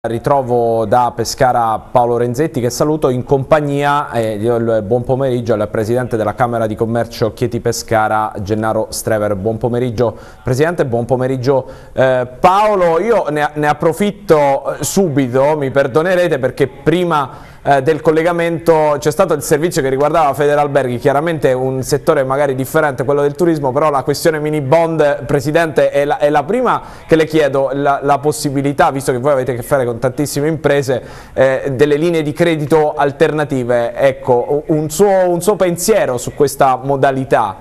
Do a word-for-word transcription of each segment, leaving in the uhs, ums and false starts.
Ritrovo da Pescara Paolo Renzetti, che saluto, in compagnia, eh, il buon pomeriggio al Presidente della Camera di Commercio Chieti Pescara, Gennaro Strever. Buon pomeriggio Presidente, buon pomeriggio eh, Paolo. Io ne, ne approfitto subito, mi perdonerete, perché prima eh, del collegamento c'è stato il servizio che riguardava Federalberghi, chiaramente un settore magari differente, quello del turismo, però la questione mini bond, Presidente, è la, è la prima che le chiedo, la, la possibilità, visto che voi avete a che fare con tantissime imprese, eh, delle linee di credito alternative. Ecco, un suo, un suo pensiero su questa modalità.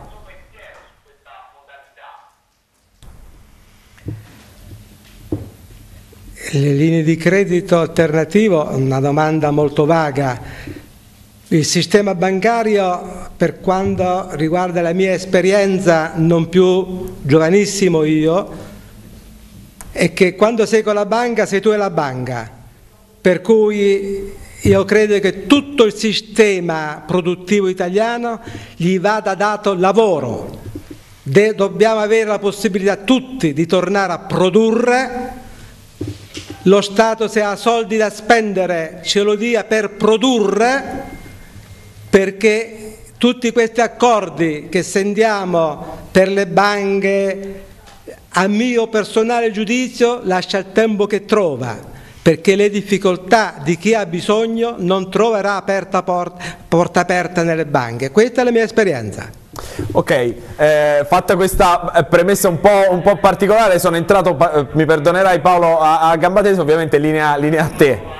Le linee di credito alternativo, una domanda molto vaga. Il sistema bancario, per quanto riguarda la mia esperienza, non più giovanissimo io, è che quando sei con la banca sei tu e la banca, per cui io credo che tutto il sistema produttivo italiano gli vada dato lavoro. De- dobbiamo avere la possibilità tutti di tornare a produrre. Lo Stato, se ha soldi da spendere, ce lo dia per produrre, perché tutti questi accordi che sentiamo per le banche, a mio personale giudizio, lascia il tempo che trova, perché le difficoltà di chi ha bisogno non troverà aperta porta, porta aperta nelle banche. Questa è la mia esperienza. Ok, eh, fatta questa premessa un po', un po' particolare, sono entrato, mi perdonerai Paolo, a, a gamba tesa, ovviamente linea, linea a te.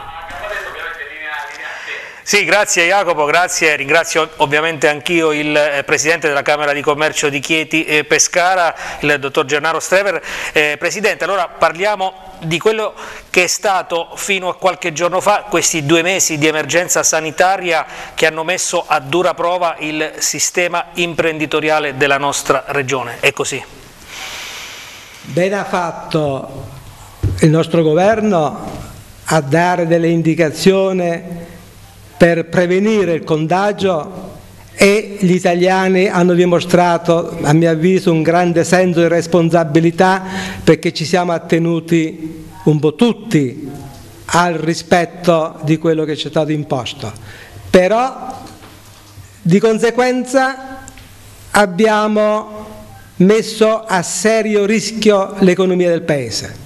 Sì, grazie Jacopo, grazie, ringrazio ovviamente anch'io il eh, Presidente della Camera di Commercio di Chieti eh, Pescara, il Dottor Gennaro Strever. Eh, Presidente, allora parliamo di quello che è stato fino a qualche giorno fa questi due mesi di emergenza sanitaria che hanno messo a dura prova il sistema imprenditoriale della nostra regione. È così? Bene ha fatto il nostro governo a dare delle indicazioni per prevenire il contagio, e gli italiani hanno dimostrato, a mio avviso, un grande senso di responsabilità, perché ci siamo attenuti un po' tutti al rispetto di quello che ci è stato imposto. Però di conseguenza abbiamo messo a serio rischio l'economia del Paese.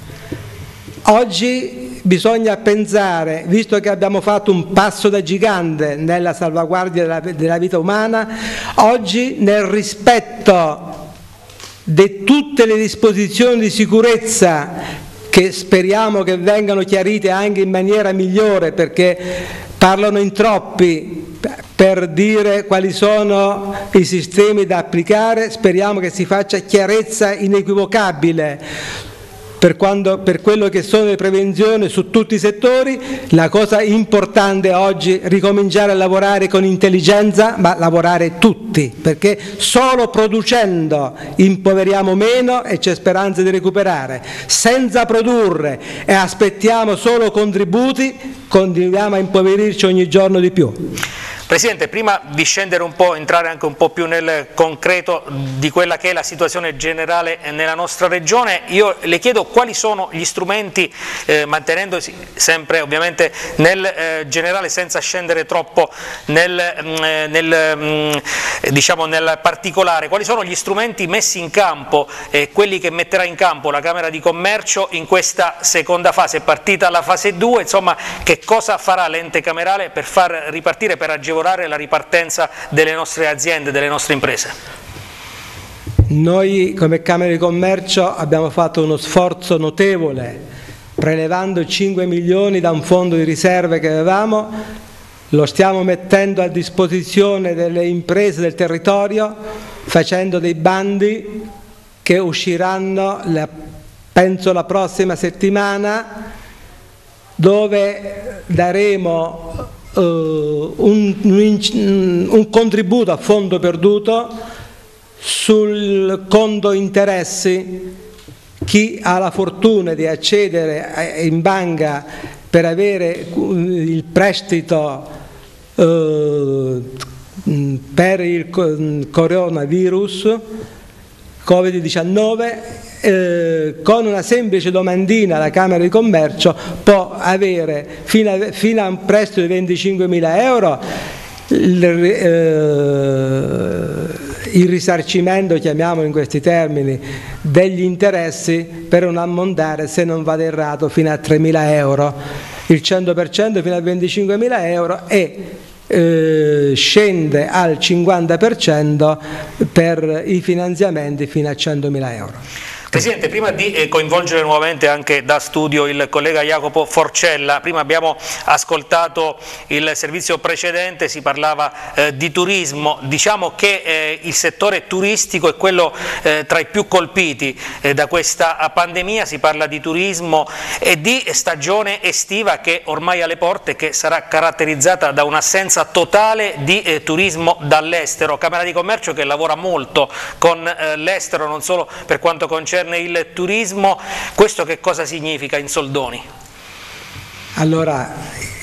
Oggi bisogna pensare, visto che abbiamo fatto un passo da gigante nella salvaguardia della, della vita umana, oggi nel rispetto di tutte le disposizioni di sicurezza, che speriamo che vengano chiarite anche in maniera migliore, perché parlano in troppi per dire quali sono i sistemi da applicare, speriamo che si faccia chiarezza inequivocabile. Per, quando, per quello che sono le prevenzioni su tutti i settori, la cosa importante oggi è ricominciare a lavorare con intelligenza, ma lavorare tutti, perché solo producendo impoveriamo meno e c'è speranza di recuperare. Senza produrre e aspettiamo solo contributi, continuiamo a impoverirci ogni giorno di più. Presidente, prima di scendere un po', entrare anche un po' più nel concreto di quella che è la situazione generale nella nostra regione, io le chiedo quali sono gli strumenti, eh, mantenendosi sempre ovviamente nel eh, generale senza scendere troppo nel, eh, nel, mh, diciamo nel particolare, quali sono gli strumenti messi in campo, eh, quelli che metterà in campo la Camera di Commercio in questa seconda fase. È partita la fase due, insomma, che cosa farà l'ente camerale per far ripartire, per agevolare la ripartenza delle nostre aziende, delle nostre imprese? Noi come Camera di Commercio abbiamo fatto uno sforzo notevole, prelevando cinque milioni da un fondo di riserve che avevamo, lo stiamo mettendo a disposizione delle imprese del territorio, facendo dei bandi che usciranno, penso, la prossima settimana, dove daremo Uh, un, un, un contributo a fondo perduto sul conto interessi. Chi ha la fortuna di accedere in banca per avere il prestito uh, per il coronavirus Covid diciannove, eh, con una semplice domandina la Camera di Commercio può avere fino a, fino a un prestito di venticinquemila euro il, eh, il risarcimento, chiamiamolo in questi termini, degli interessi per un ammontare, se non vado errato, fino a tremila euro, il cento per cento fino a venticinquemila euro e Eh, scende al cinquanta per cento per i finanziamenti fino a centomila euro. Presidente, prima di eh, coinvolgere nuovamente anche da studio il collega Jacopo Forcella, prima abbiamo ascoltato il servizio precedente, si parlava eh, di turismo, diciamo che eh, il settore turistico è quello eh, tra i più colpiti eh, da questa pandemia, si parla di turismo e di stagione estiva che ormai è alle porte, che sarà caratterizzata da un'assenza totale di eh, turismo dall'estero. Camera di Commercio che lavora molto con eh, l'estero, non solo per quanto concerne il turismo, questo che cosa significa in soldoni? Allora,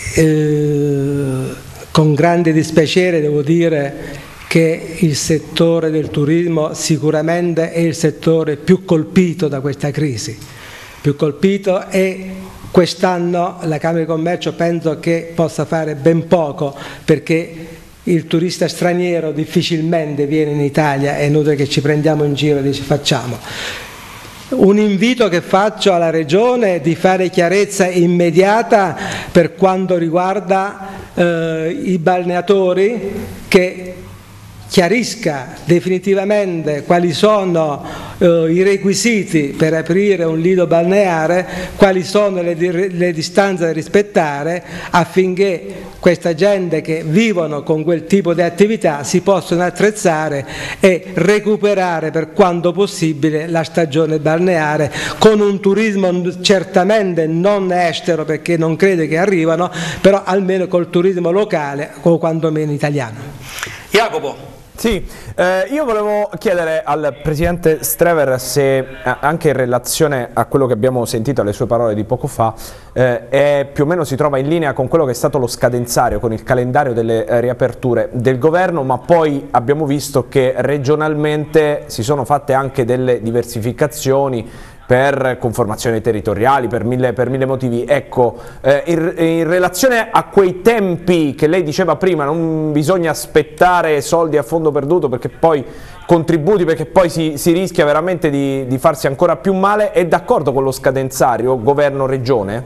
eh, con grande dispiacere devo dire che il settore del turismo sicuramente è il settore più colpito da questa crisi, più colpito, e quest'anno la Camera di Commercio penso che possa fare ben poco, perché il turista straniero difficilmente viene in Italia, è inutile che ci prendiamo in giro e dici facciamo. Un invito che faccio alla Regione è di fare chiarezza immediata per quanto riguarda eh, i balneatori, che chiarisca definitivamente quali sono eh, i requisiti per aprire un lido balneare, quali sono le, le distanze da rispettare, affinché questa gente che vivono con quel tipo di attività si possano attrezzare e recuperare per quanto possibile la stagione balneare, con un turismo certamente non estero, perché non credo che arrivano, però almeno col turismo locale o quantomeno italiano. Jacopo. Sì, eh, io volevo chiedere al Presidente Strever se, anche in relazione a quello che abbiamo sentito, alle sue parole di poco fa, eh, è, più o meno si trova in linea con quello che è stato lo scadenzario, con il calendario delle eh, riaperture del governo, ma poi abbiamo visto che regionalmente si sono fatte anche delle diversificazioni per conformazioni territoriali, per mille, per mille motivi. Ecco, eh, in, in relazione a quei tempi che lei diceva prima, non bisogna aspettare soldi a fondo perduto, perché poi contributi, perché poi si, si rischia veramente di, di farsi ancora più male, è d'accordo con lo scadenzario governo-regione?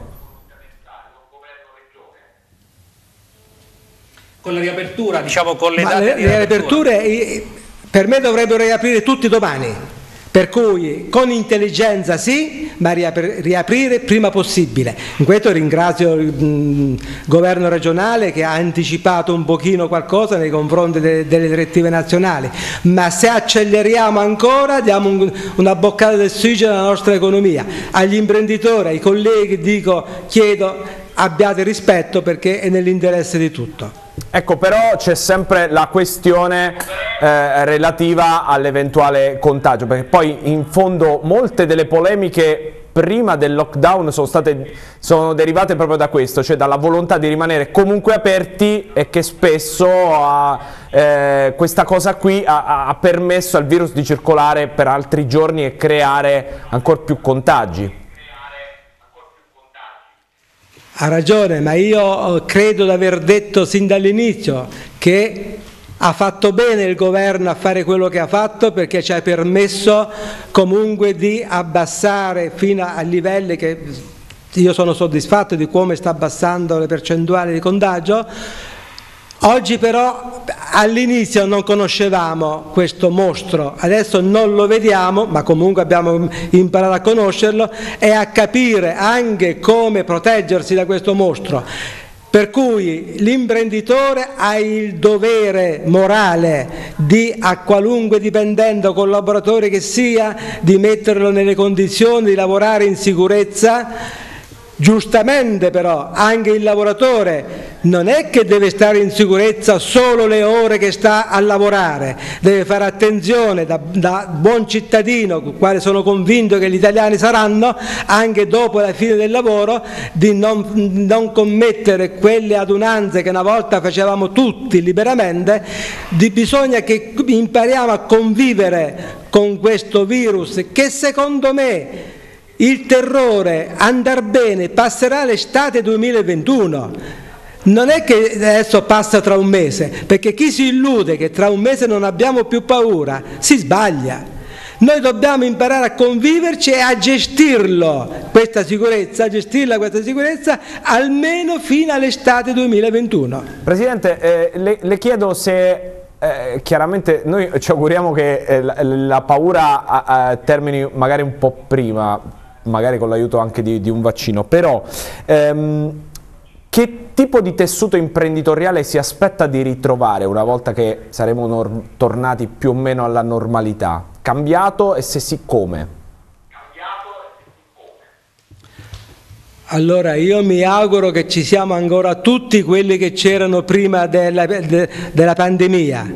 Con la riapertura, diciamo, con le Ma date le, di le riaperture per me dovrebbero riaprire tutti domani. Per cui con intelligenza sì, ma riaprire prima possibile. In questo ringrazio il mh, governo regionale che ha anticipato un pochino qualcosa nei confronti de delle direttive nazionali, ma se acceleriamo ancora diamo un, una boccata d'ossigeno alla nostra economia. Agli imprenditori, ai colleghi dico, chiedo, abbiate rispetto, perché è nell'interesse di tutto. Ecco, però c'è sempre la questione eh, relativa all'eventuale contagio, perché poi in fondo molte delle polemiche prima del lockdown sono state sono derivate proprio da questo, cioè dalla volontà di rimanere comunque aperti, e che spesso ha, eh, questa cosa qui ha, ha permesso al virus di circolare per altri giorni e creare ancora più contagi. Ha ragione, ma io credo di aver detto sin dall'inizio che ha fatto bene il governo a fare quello che ha fatto, perché ci ha permesso comunque di abbassare fino a livelli che io sono soddisfatto di come sta abbassando le percentuali di contagio. Oggi però, all'inizio non conoscevamo questo mostro, adesso non lo vediamo, ma comunque abbiamo imparato a conoscerlo e a capire anche come proteggersi da questo mostro. Per cui l'imprenditore ha il dovere morale di, a qualunque dipendente o collaboratore che sia, di metterlo nelle condizioni di lavorare in sicurezza. Giustamente però anche il lavoratore non è che deve stare in sicurezza solo le ore che sta a lavorare, deve fare attenzione da, da buon cittadino, quale sono convinto che gli italiani saranno, anche dopo la fine del lavoro, di non, non commettere quelle adunanze che una volta facevamo tutti liberamente. Di, bisogna che impariamo a convivere con questo virus che secondo me il terrore andar bene passerà l'estate duemilaventuno. Non è che adesso passa tra un mese, perché chi si illude che tra un mese non abbiamo più paura si sbaglia. Noi dobbiamo imparare a conviverci e a gestirlo, questa sicurezza, a gestirla questa sicurezza almeno fino all'estate duemilaventuno. Presidente, eh, le, le chiedo se eh, chiaramente noi ci auguriamo che eh, la, la paura a, a termini magari un po' prima, magari con l'aiuto anche di, di un vaccino, però ehm, che tipo di tessuto imprenditoriale si aspetta di ritrovare una volta che saremo tornati più o meno alla normalità? Cambiato, e se sì come? Allora io mi auguro che ci siamo ancora tutti quelli che c'erano prima della, de, della pandemia.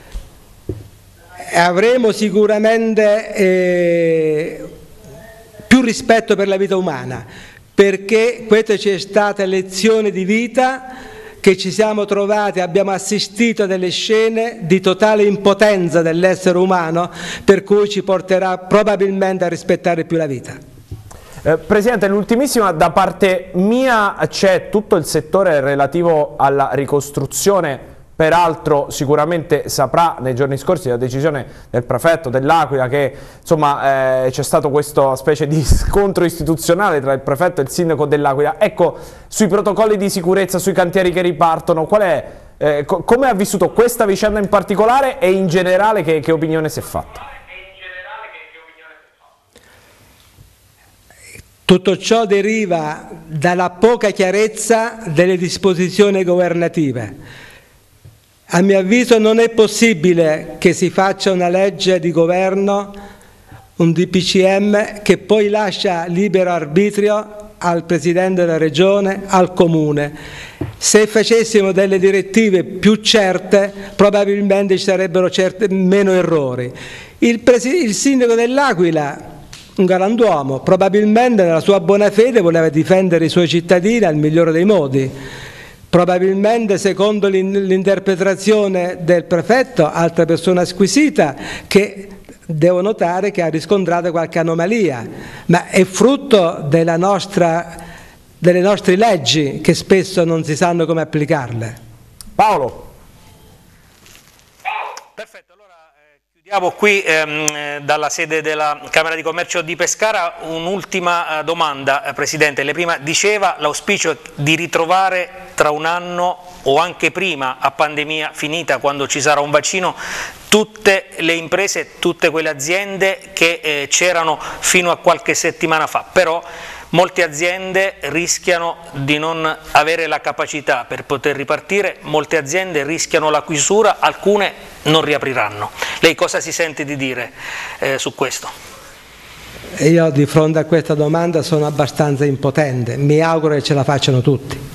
Avremo sicuramente eh, più rispetto per la vita umana, perché questa ci è stata lezione di vita, che ci siamo trovati, abbiamo assistito a delle scene di totale impotenza dell'essere umano, per cui ci porterà probabilmente a rispettare più la vita. Eh, Presidente, l'ultimissima da parte mia, c'è tutto il settore relativo alla ricostruzione. Peraltro sicuramente saprà nei giorni scorsi la decisione del prefetto dell'Aquila che insomma eh, c'è stato questa specie di scontro istituzionale tra il prefetto e il sindaco dell'Aquila. Ecco, sui protocolli di sicurezza, sui cantieri che ripartono, qual è, eh, co come ha vissuto questa vicenda in particolare e in generale che, che opinione si è fatta? Tutto ciò deriva dalla poca chiarezza delle disposizioni governative. A mio avviso non è possibile che si faccia una legge di governo, un D P C M, che poi lascia libero arbitrio al Presidente della Regione, al Comune. Se facessimo delle direttive più certe, probabilmente ci sarebbero certe, meno errori. Il, il Sindaco dell'Aquila, un galantuomo, probabilmente nella sua buona fede voleva difendere i suoi cittadini al migliore dei modi. Probabilmente, secondo l'interpretazione del prefetto, altra persona squisita, che devo notare che ha riscontrato qualche anomalia, ma è frutto della nostra, delle nostre leggi che spesso non si sanno come applicarle. Paolo. Perfetto, allora eh, chiudiamo qui ehm, dalla sede della Camera di Commercio di Pescara. Un'ultima eh, domanda, eh, Presidente. Lei prima diceva l'auspicio di ritrovare tra un anno o anche prima, a pandemia finita, quando ci sarà un vaccino, tutte le imprese, tutte quelle aziende che eh, c'erano fino a qualche settimana fa, però molte aziende rischiano di non avere la capacità per poter ripartire, molte aziende rischiano la chiusura, alcune non riapriranno. Lei cosa si sente di dire eh, su questo? Io di fronte a questa domanda sono abbastanza impotente, mi auguro che ce la facciano tutti.